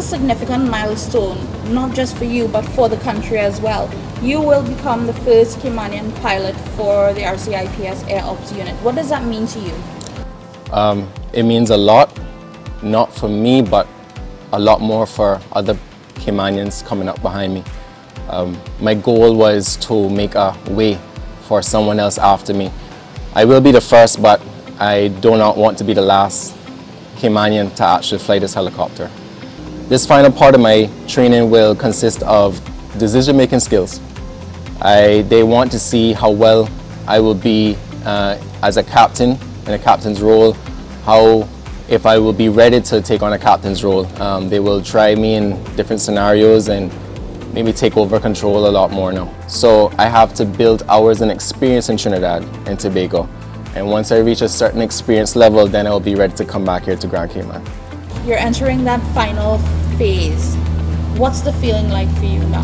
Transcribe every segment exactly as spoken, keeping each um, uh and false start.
significant milestone, not just for you, but for the country as well. You will become the first Caymanian pilot for the R C I P S Air Ops Unit. What does that mean to you? Um, it means a lot, not for me, but a lot more for other Caymanians coming up behind me. Um, my goal was to make a way for someone else after me. I will be the first, but I do not want to be the last Caymanian to actually fly this helicopter. This final part of my training will consist of decision-making skills. I, they want to see how well I will be uh, as a captain in a captain's role, how if I will be ready to take on a captain's role. Um, they will try me in different scenarios and maybe take over control a lot more now. So I have to build hours and experience in Trinidad and Tobago. And once I reach a certain experience level, then I'll be ready to come back here to Grand Cayman. You're entering that final phase. What's the feeling like for you now?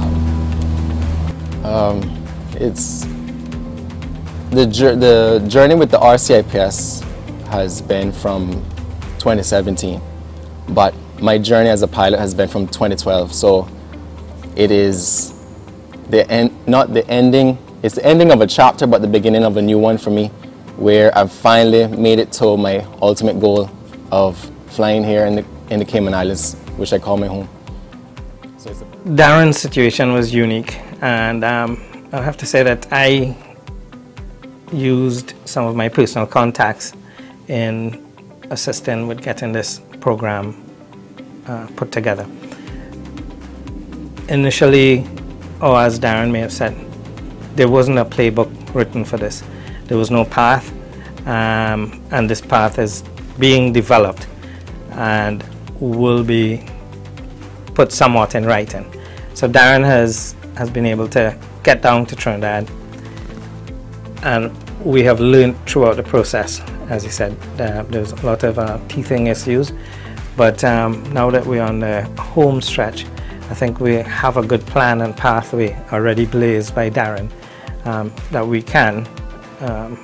Um, it's the, the journey with the R C I P S has been from twenty seventeen, but my journey as a pilot has been from twenty twelve. So it is the end, not the ending, it's the ending of a chapter, but the beginning of a new one for me, where I've finally made it to my ultimate goal of flying here in the, in the Cayman Islands, which I call my home. So it's a Darren's situation was unique, and um, I have to say that I used some of my personal contacts in assisting with getting this program uh, put together. Initially, or as Darren may have said, there wasn't a playbook written for this. There was no path, um, and this path is being developed and will be put somewhat in writing. So Darren has, has been able to get down to Trinidad, and we have learned throughout the process. As he said, uh, there's a lot of uh, teething issues, but um, now that we're on the home stretch, I think we have a good plan and pathway already blazed by Darren um, that we can um,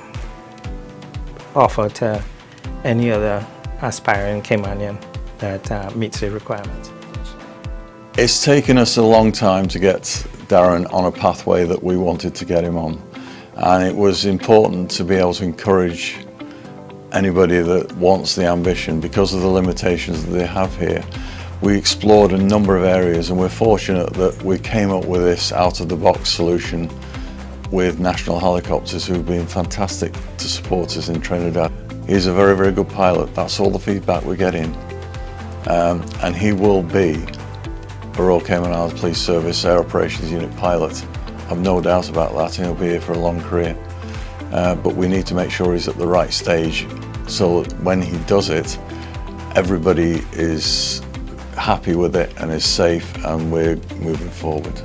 offer to any other aspiring Caymanian that uh, meets the requirements. It's taken us a long time to get Darren on a pathway that we wanted to get him on, and it was important to be able to encourage anybody that wants the ambition because of the limitations that they have here. We explored a number of areas, and we're fortunate that we came up with this out-of-the-box solution with National Helicopters, who've been fantastic to support us in Trinidad. He's a very, very good pilot. That's all the feedback we're getting. Um, and he will be a Royal Cayman Islands Police Service Air Operations Unit pilot. I've no doubt about that, and he'll be here for a long career. Uh, but we need to make sure he's at the right stage so that when he does it, everybody is happy with it and is safe, and we're moving forward.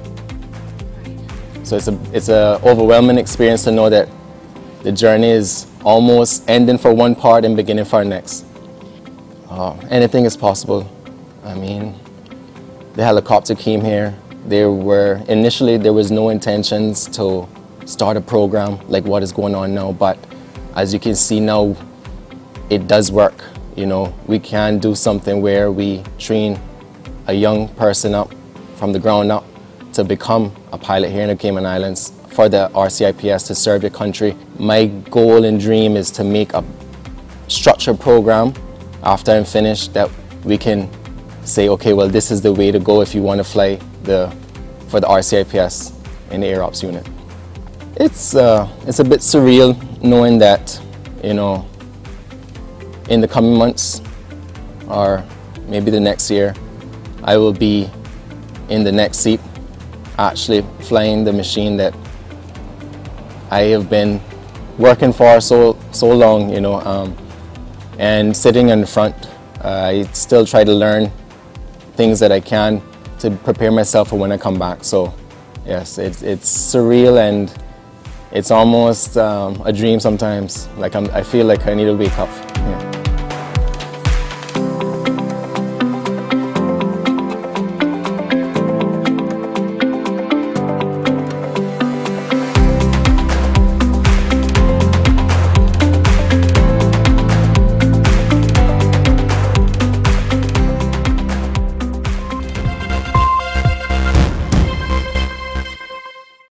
So it's a it's a overwhelming experience to know that the journey is almost ending for one part and beginning for our next. Uh, anything is possible. I mean, the helicopter came here. There were initially there was no intentions to start a program like what is going on now, but as you can see now, it does work. You know, we can do something where we train a young person up from the ground up to become a pilot here in the Cayman Islands for the R C I P S to serve your country. My goal and dream is to make a structured program after I'm finished that we can say, okay, well, this is the way to go if you want to fly the for the R C I P S in the Air Ops Unit. It's uh, it's a bit surreal knowing that, you know, in the coming months or maybe the next year, I will be in the next seat, actually flying the machine that I have been working for so so long, you know, um, and sitting in the front. Uh, I still try to learn things that I can to prepare myself for when I come back. So yes, it's, it's surreal, and it's almost um, a dream sometimes. Like I'm, I feel like I need to wake up.